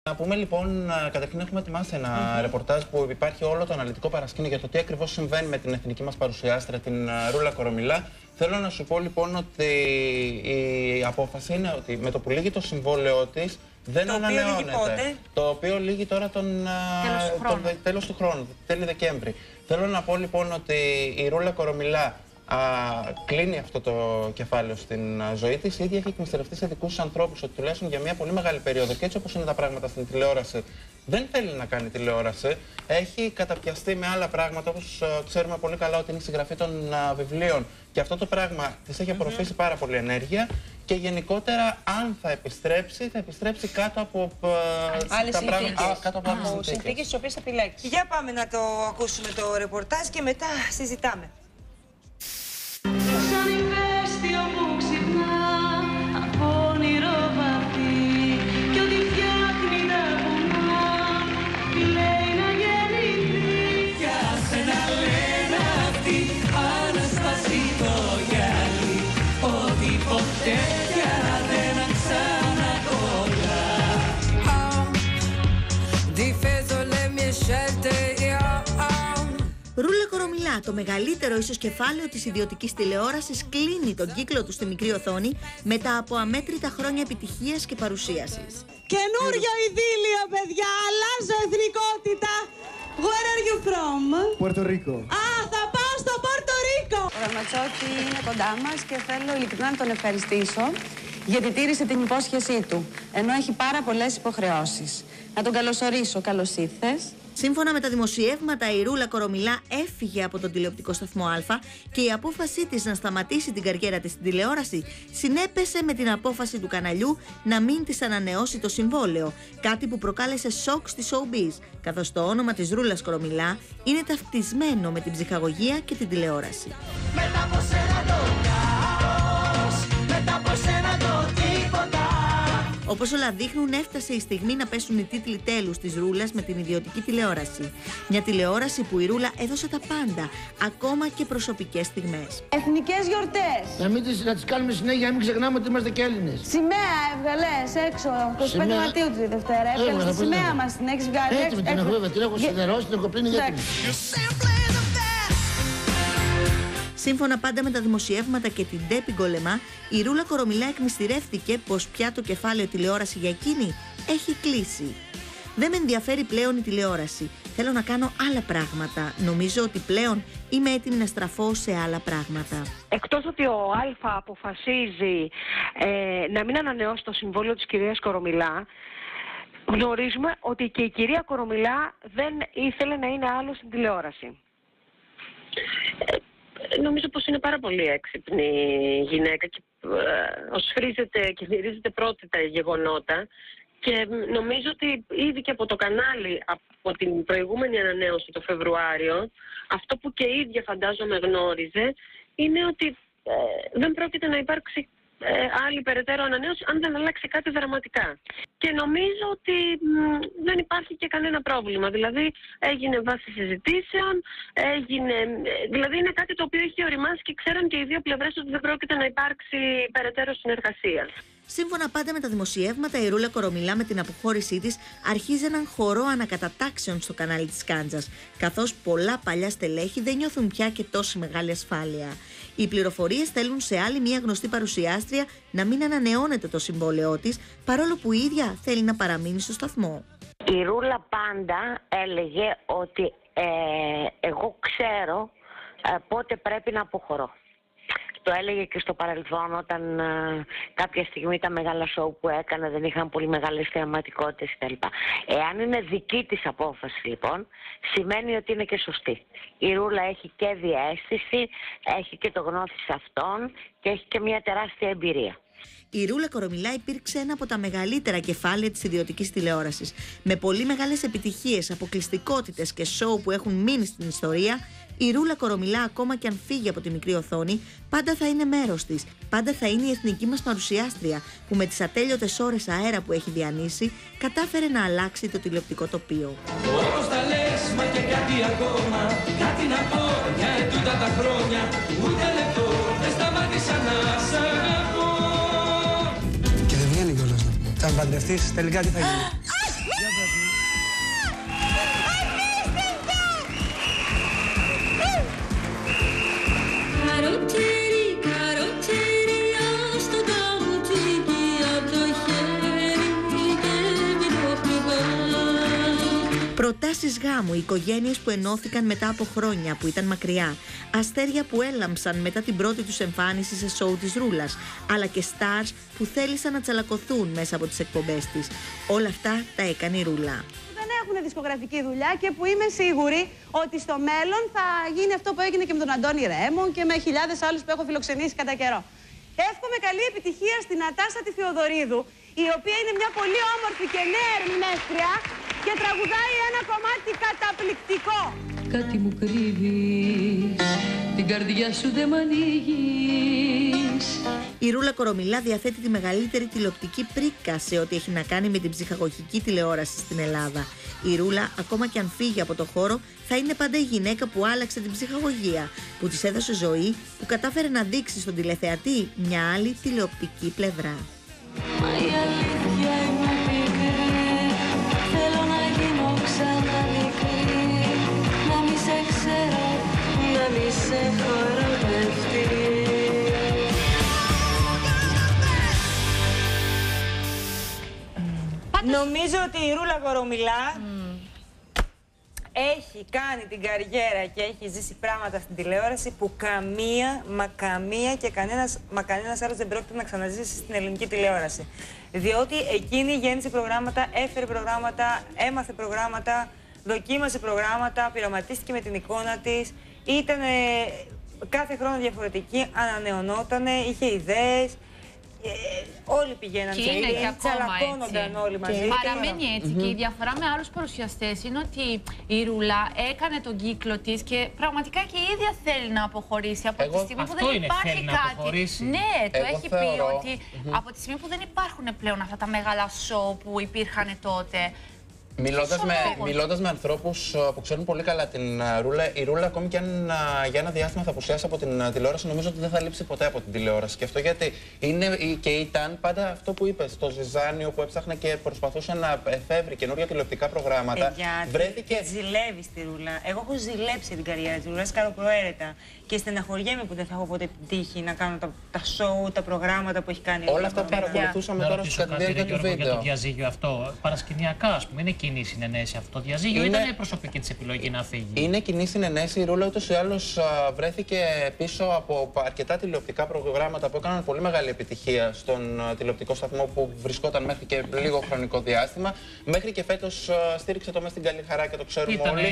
Να πούμε λοιπόν, καταρχήν έχουμε ετοιμάσει ένα ρεπορτάζ που υπάρχει όλο το αναλυτικό παρασκήνιο για το τι ακριβώς συμβαίνει με την εθνική μας παρουσιάστρια, την Ρούλα Κορομιλά. Θέλω να σου πω λοιπόν ότι η απόφαση είναι ότι με το που λύγει το συμβόλαιό της δεν ανανεώνεται. Το οποίο λύγει τώρα τέλος του χρόνου, τέλη Δεκέμβρη. Θέλω να πω λοιπόν ότι η Ρούλα Κορομιλά κλείνει αυτό το κεφάλαιο στην ζωή της. Η ίδια έχει εκμυστηρευτεί σε δικούς ανθρώπους ότι τουλάχιστον για μια πολύ μεγάλη περίοδο και έτσι όπως είναι τα πράγματα στην τηλεόραση δεν θέλει να κάνει τηλεόραση. Έχει καταπιαστεί με άλλα πράγματα, όπως ξέρουμε πολύ καλά ότι είναι η συγγραφή των βιβλίων και αυτό το πράγμα της έχει απορροφήσει πάρα πολύ ενέργεια. Και γενικότερα, αν θα επιστρέψει κάτω από άλλες συνθήκες. Κάτω από άλλες συνθήκες τις οποίες θα επιλέξει. Για πάμε να το ακούσουμε το ρεπορτάζ και μετά συζητάμε. Σαν ηφαίστειο που ξυπνά από όνειρο βαθύ κι ό,τι φτιάχνει τα βουνά λέει να γεννηθεί κι άσε να λένε αυτοί αναστάσει το γυαλί ότι ποτέ πια δεν ξανακολλά. Difeso le mie scelte io Ρούλα Κορομιλά, το μεγαλύτερο ίσως κεφάλαιο της ιδιωτικής τηλεόρασης, κλείνει τον κύκλο του στη μικρή οθόνη μετά από αμέτρητα χρόνια επιτυχίας και παρουσίασης. Καινούριο ειδήλιο, παιδιά! Αλλάζω εθνικότητα! Where are you from? Puerto Rico. Θα πάω στο Πόρτο Ρίκο! Ο Ραματσόκη είναι κοντά μας και θέλω ειλικρινά να τον ευχαριστήσω γιατί τήρησε την υπόσχεσή του, ενώ έχει πάρα πολλές υποχρεώσεις. Να τον καλωσορίσω. Καλώς ήρθες. Σύμφωνα με τα δημοσιεύματα, η Ρούλα Κορομιλά έφυγε από τον τηλεοπτικό σταθμό Α και η απόφασή της να σταματήσει την καριέρα της στην τηλεόραση συνέπεσε με την απόφαση του καναλιού να μην της ανανεώσει το συμβόλαιο, κάτι που προκάλεσε σοκ στη showbiz, καθώς το όνομα της Ρούλας Κορομιλά είναι ταυτισμένο με την ψυχαγωγία και την τηλεόραση. Όπως όλα δείχνουν, έφτασε η στιγμή να πέσουν οι τίτλοι τέλους της Ρούλας με την ιδιωτική τηλεόραση. Μια τηλεόραση που η Ρούλα έδωσε τα πάντα, ακόμα και προσωπικές στιγμές. Εθνικές γιορτές. Να τις κάνουμε συνέχεια, να μην ξεχνάμε ότι είμαστε και Έλληνες. Σημαία έβγαλες έξω, 25 Μαρτίου τη Δευτέρα. Έβγαλες τη σημαία μας, την έχεις βγάλει έξω. Έτοιμη την έχω βέβαια, την έχω σιδερώσει, την έχω πλύνει για έτοιμη. Σύμφωνα πάντα με τα δημοσιεύματα και την Ντέπη Γκολεμά, η Ρούλα Κορομιλά εκμυστηρεύτηκε πως πια το κεφάλαιο τηλεόραση για εκείνη έχει κλείσει. Δεν με ενδιαφέρει πλέον η τηλεόραση. Θέλω να κάνω άλλα πράγματα. Νομίζω ότι πλέον είμαι έτοιμη να στραφώ σε άλλα πράγματα. Εκτός ότι ο Α αποφασίζει να μην ανανεώσει το συμβόλαιο της κυρίας Κορομιλά, γνωρίζουμε ότι και η κυρία Κορομιλά δεν ήθελε να είναι άλλο στην τηλεόραση. Νομίζω πως είναι πάρα πολύ έξυπνη γυναίκα και οσφρίζεται και μυρίζεται πρώτη τα γεγονότα και νομίζω ότι ήδη και από το κανάλι, από την προηγούμενη ανανέωση το Φεβρουάριο, αυτό που και η ίδια φαντάζομαι γνώριζε είναι ότι δεν πρόκειται να υπάρξει άλλη περαιτέρω ανανέωση αν δεν αλλάξει κάτι δραματικά. Και νομίζω ότι δεν υπάρχει και κανένα πρόβλημα. Δηλαδή έγινε βάση συζητήσεων, δηλαδή είναι κάτι το οποίο έχει οριμάσει και ξέραν και οι δύο πλευρές ότι δεν πρόκειται να υπάρξει περαιτέρω συνεργασία. Σύμφωνα πάντα με τα δημοσιεύματα, η Ρούλα Κορομιλά με την αποχώρησή της αρχίζει έναν χορό ανακατατάξεων στο κανάλι της Κάντζας, καθώς πολλά παλιά στελέχη δεν νιώθουν πια και τόση μεγάλη ασφάλεια. Οι πληροφορίες στέλνουν σε άλλη μια γνωστή παρουσιάστρια να μην ανανεώνεται το συμβόλαιό της, παρόλο που η ίδια θέλει να παραμείνει στο σταθμό. Η Ρούλα πάντα έλεγε ότι εγώ ξέρω πότε πρέπει να αποχωρώ. Το έλεγε και στο παρελθόν όταν κάποια στιγμή τα μεγάλα σοου που έκανε δεν είχαν πολύ μεγάλες θεαματικότητες κτλ. Εάν είναι δική της απόφαση λοιπόν, σημαίνει ότι είναι και σωστή. Η Ρούλα έχει και διαίσθηση, έχει και το γνώθι σε αυτόν και έχει και μια τεράστια εμπειρία. Η Ρούλα Κορομιλά υπήρξε ένα από τα μεγαλύτερα κεφάλαια της ιδιωτικής τηλεόρασης. Με πολύ μεγάλες επιτυχίες, αποκλειστικότητες και σοου που έχουν μείνει στην ιστορία, η Ρούλα Κορομιλά, ακόμα και αν φύγει από τη μικρή οθόνη, πάντα θα είναι μέρος της. Πάντα θα είναι η εθνική μας παρουσιάστρια, που με τις ατέλειωτες ώρες αέρα που έχει διανύσει, κατάφερε να αλλάξει το τηλεοπτικό τοπίο. Όπως τα λες, μα και κάτι ακόμα, κάτι να πω για ετούτα τα χρόνια, ούτε λεπτό δεν σταμάτησα να σ' αγαπώ. Και δεν βγαίνει κιόλας να πούμε. Θα με παντρευτείς, τελικά τι θα γίνει? Προτάσεις γάμου, οικογένειες που ενώθηκαν μετά από χρόνια που ήταν μακριά, αστέρια που έλαμψαν μετά την πρώτη τους εμφάνιση σε σόου της Ρούλας, αλλά και stars που θέλησαν να τσαλακωθούν μέσα από τις εκπομπές της. Όλα αυτά τα έκανε η Ρούλα. Δεν έχουν δισκογραφική δουλειά και που είμαι σίγουρη ότι στο μέλλον θα γίνει αυτό που έγινε και με τον Αντώνη Ρέμον και με χιλιάδες άλλους που έχω φιλοξενήσει κατά καιρό. Εύχομαι καλή επιτυχία στην Νατάσα τη Θεοδωρίδου, η οποία είναι μια πολύ όμορφη και νέα ερμηνεύτρια και τραγουδάει ένα κομμάτι καταπληκτικό. Κάτι μου κρύβεις, την καρδιά σου δεν μ' ανοίγεις. Η Ρούλα Κορομιλά διαθέτει τη μεγαλύτερη τηλεοπτική πρίκα σε ό,τι έχει να κάνει με την ψυχαγωγική τηλεόραση στην Ελλάδα. Η Ρούλα, ακόμα και αν φύγει από το χώρο, θα είναι πάντα η γυναίκα που άλλαξε την ψυχαγωγία, που της έδωσε ζωή, που κατάφερε να δείξει στον τηλεθεατή μια άλλη τηλεοπτική πλευρά. Μα η αλήθεια είναι πικρή, θέλω να γίνω ξανά μικρή, να μη σε ξέρω, να μη σε χοροπευτεί. Νομίζω ότι η Ρούλα Κορομιλά έχει κάνει την καριέρα και έχει ζήσει πράγματα στην τηλεόραση που καμία και κανένας άλλος δεν πρόκειται να ξαναζήσει στην ελληνική τηλεόραση. Διότι εκείνη γέννησε προγράμματα, έφερε προγράμματα, έμαθε προγράμματα, δοκίμασε προγράμματα, πειραματίστηκε με την εικόνα της, ήταν κάθε χρόνο διαφορετική, ανανεωνότανε, είχε ιδέες. Όλοι πηγαίναν και τσαλακώνονταν όλοι μαζί. Παραμένει έτσι και η διαφορά με άλλους παρουσιαστές είναι ότι η Ρούλα έκανε τον κύκλο της και πραγματικά και η ίδια θέλει να αποχωρήσει από τη στιγμή που δεν υπάρχει κάτι. Ναι, το έχει πει ότι από τη στιγμή που δεν υπάρχουν πλέον αυτά τα μεγάλα σοου που υπήρχαν τότε. Μιλώντας με ανθρώπους που ξέρουν πολύ καλά την Ρούλα, η Ρούλα ακόμη και αν για ένα διάστημα θα απουσιάσει από την τηλεόραση, νομίζω ότι δεν θα λείψει ποτέ από την τηλεόραση. Και αυτό γιατί είναι και ήταν πάντα αυτό που είπες, το ζυζάνιο που έψαχνε και προσπαθούσε να εφεύρει καινούργια τηλεοπτικά προγράμματα. Βρέθηκε. Ζηλεύει τη Ρούλα. Εγώ έχω ζηλέψει την καριέρα της Ρούλας καλοπροαίρετα. Και στεναχωριέμαι που δεν θα έχω ποτέ την τύχη να κάνω τα σοου, τα προγράμματα που έχει κάνει. Όλα αυτά που παρακολουθούσαμε τώρα στο διάρκεια του βίντεο. Για το διαζύγιο αυτό, παρασκηνιακά, ας πούμε, είναι κοινή συνενέση αυτό το διαζύγιο ή ήταν προσωπική της επιλογή να φύγει? Είναι κοινή συνενέση. Η Ρούλα ούτως ή άλλως βρέθηκε πίσω από αρκετά τηλεοπτικά προγράμματα που έκαναν πολύ μεγάλη επιτυχία στον τηλεοπτικό σταθμό που βρισκόταν μέχρι και λίγο χρονικό διάστημα. Μέχρι και φέτος στήριξε το Μες στην Καλή Χαρά και το ξέρουμε όλοι.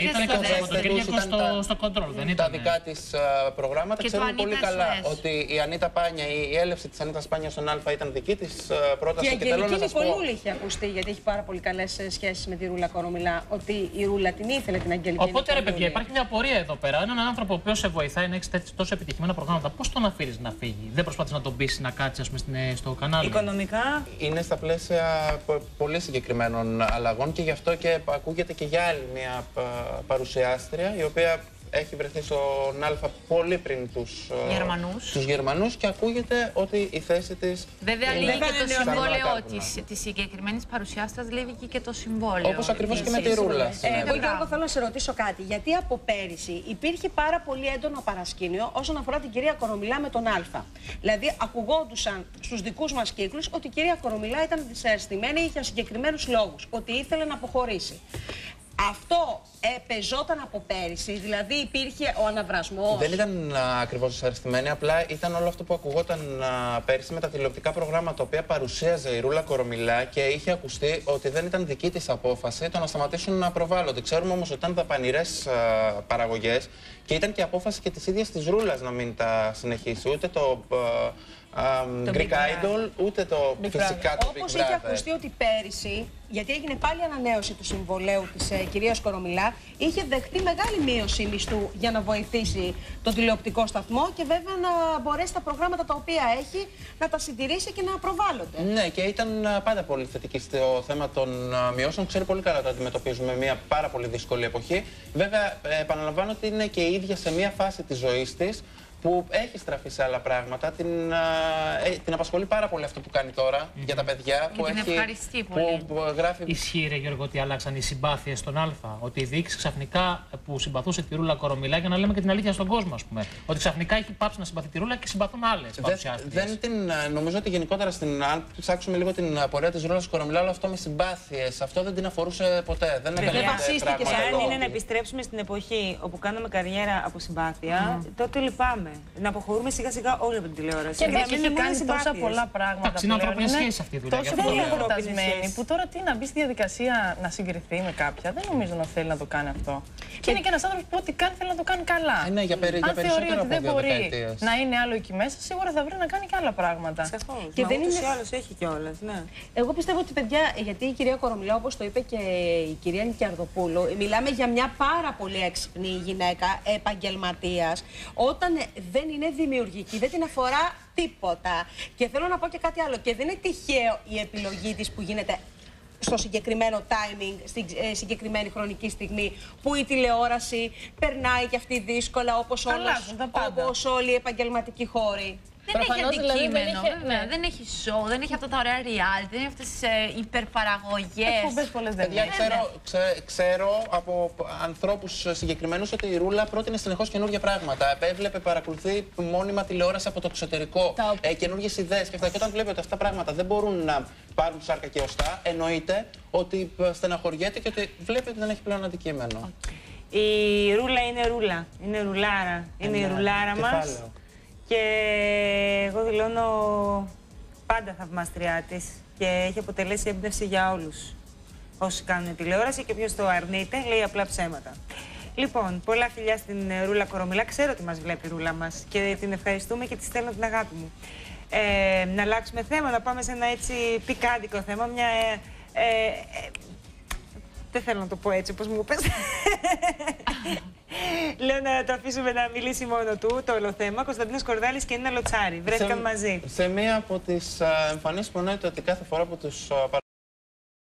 Ήταν στο control, δεν ήταν? Τα δικά της προγράμματα. Ξέρουμε πολύ καλά ότι η Ανίτα Πάνια, η έλευση της Ανίτας Πάνια στον Α ήταν δική της πρόταση. Και η Αγγελική Νικολούλη είχε ακουστεί, γιατί έχει πάρα πολύ καλές σχέσεις με τη Ρούλα Κορομιλά, ότι η Ρούλα την ήθελε την Αγγελική. Οπότε ρε παιδιά, υπάρχει μια απορία εδώ πέρα. Έναν άνθρωπο ο οποίος σε βοηθάει να έχει τόσο επιτυχημένα προγράμματα, πώς τον αφήνεις να φύγει? Δεν προσπάθεις να τον πείσεις να κάτσει, ας πούμε, στο κανάλι? Οικονομικά είναι στα πλαίσια πολύ συγκεκριμένων αλλαγών και γι' αυτό και ακούγεται και για άλλη μια παρουσιάστρια η οποία έχει βρεθεί στον Α πολύ πριν τους Γερμανούς και ακούγεται ότι η θέση της... Βέβαια λύγει και το συμβόλαιό της συγκεκριμένης παρουσιάστας, λύγει και το συμβόλαιο. Όπως ακριβώς και με τη Ρούλα. Εγώ Γιώργο θέλω να σε ρωτήσω κάτι. Γιατί από πέρυσι υπήρχε πάρα πολύ έντονο παρασκήνιο όσον αφορά την κυρία Κορομιλά με τον Α. Δηλαδή ακουγόντουσαν στους δικούς μας κύκλους ότι η κυρία Κορομιλά ήταν δυσαρεστημένη για συγκεκριμένους λόγους, ότι ήθελε να αποχωρήσει. Αυτό πεζόταν από πέρυσι, δηλαδή υπήρχε ο αναβρασμός? Δεν ήταν ακριβώς δυσαρεστημένη, απλά ήταν όλο αυτό που ακουγόταν πέρυσι με τα τηλεοπτικά προγράμματα τα οποία παρουσίαζε η Ρούλα Κορομιλά και είχε ακουστεί ότι δεν ήταν δική της απόφαση το να σταματήσουν να προβάλλονται. Ξέρουμε όμως ότι ήταν δαπανηρές παραγωγές και ήταν και απόφαση και της ίδιας της Ρούλας να μην τα συνεχίσει, ούτε το Greek Idol, ούτε το φυσικά το Big Brother. Όπως είχε ακουστεί ότι πέρυσι, γιατί έγινε πάλι ανανέωση του συμβολαίου της κυρίας Κορομιλά, είχε δεχτεί μεγάλη μείωση μισθού για να βοηθήσει τον τηλεοπτικό σταθμό και βέβαια να μπορέσει τα προγράμματα τα οποία έχει να τα συντηρήσει και να προβάλλονται. Ναι, και ήταν πάντα πολύ θετική στο θέμα των μειώσεων. Ξέρει πολύ καλά ότι αντιμετωπίζουμε μια πάρα πολύ δύσκολη εποχή. Βέβαια, επαναλαμβάνω ότι είναι και η ίδια σε μια φάση της ζωής της που έχει στραφεί σε άλλα πράγματα. Την απασχολεί πάρα πολύ αυτό που κάνει τώρα για τα παιδιά. Και την ευχαριστεί πολύ. Που γράφει... Ισχύει, ρε Γιώργο, ότι άλλαξαν οι συμπάθειες στον Α. Ότι η διοίκηση ξαφνικά που συμπαθούσε τη Ρούλα Κορομιλά, για να λέμε και την αλήθεια στον κόσμο, ας πούμε. Ότι ξαφνικά έχει πάψει να συμπαθεί τη Ρούλα και συμπαθούν άλλες παρουσιάστριες. Νομίζω ότι γενικότερα αν ψάξουμε λίγο την πορεία της Ρούλας Κορομιλά, όλο αυτό με συμπάθειες, αυτό δεν την αφορούσε ποτέ. Δεν έκανε βασίστηκε. Αν είναι να επιστρέψουμε στην εποχή όπου κάναμε καριέρα από συμπάθεια, τότε λυπάμαι. Να αποχωρούμε σιγά-σιγά όλοι από την τηλεόραση. Και δεν έχει κάνει τόσα πολλά πράγματα. Είναι ανθρώπινη σχέση αυτή η δουλειά. Τόσο πολύ εορτασμένη που τώρα τι να μπει στη διαδικασία να συγκριθεί με κάποια. Δεν νομίζω να θέλει να το κάνει αυτό. Και είναι και ένας άνθρωπος που ό,τι κάνει θέλει να το κάνει καλά. Αν θεωρεί ότι δεν μπορεί να είναι άλλο εκεί μέσα, σίγουρα θα βρει να κάνει και άλλα πράγματα. Και δεν είναι άλλο, έχει κιόλας. Εγώ πιστεύω ότι, παιδιά, γιατί η κυρία Κορομιλά, όπως το είπε και η κυρία Νικιαρδοπούλου, μιλάμε για μια πάρα πολύ έξυπνη γυναίκα, επαγγελματίας. Όταν δεν είναι δημιουργική, δεν την αφορά τίποτα. Και θέλω να πω και κάτι άλλο. Και δεν είναι τυχαίο η επιλογή της που γίνεται στο συγκεκριμένο timing, στη συγκεκριμένη χρονική στιγμή, που η τηλεόραση περνάει και αυτή δύσκολα, όπως όλοι οι επαγγελματικοί χώροι. Δεν έχει αντικείμενο, δεν έχει show, δεν έχει αυτά τα ωραία reality, δεν έχει αυτές τις υπερπαραγωγές. Εκπομπές πολλές δεν έχει. Ξέρω από ανθρώπους συγκεκριμένους ότι η Ρούλα πρότεινε συνεχώς καινούργια πράγματα. Έβλεπε, παρακολουθεί μόνιμα τηλεόραση από το εξωτερικό, καινούργιες ιδέες και αυτά. Και όταν βλέπει ότι αυτά τα πράγματα δεν μπορούν να πάρουν σάρκα και οστά, εννοείται ότι στεναχωριέται και ότι βλέπει ότι δεν έχει πλέον αντικείμενο. Η Ρούλα είναι Ρούλα, είναι ρουλάρα, είναι η ρουλάρα μας. Και εγώ δηλώνω πάντα θαυμάστριά της και έχει αποτελέσει έμπνευση για όλους όσοι κάνουν τηλεόραση και ποιος το αρνείται λέει απλά ψέματα. Λοιπόν, πολλά φιλιά στην Ρούλα Κορομιλά. Ξέρω ότι μας βλέπει η Ρούλα μας και την ευχαριστούμε και της στέλνω την αγάπη μου. Να αλλάξουμε θέμα, να πάμε σε ένα έτσι πικάντικο θέμα, δεν θέλω να το πω έτσι όπως μου πες. Λέω να το αφήσουμε να μιλήσει μόνο του το όλο θέμα. Κωνσταντίνος Κορδάλης και Νίνα Λοτσάρη βρέθηκαν μαζί. Σε μία από τις εμφανίσεις που εννοείται ότι κάθε φορά που τους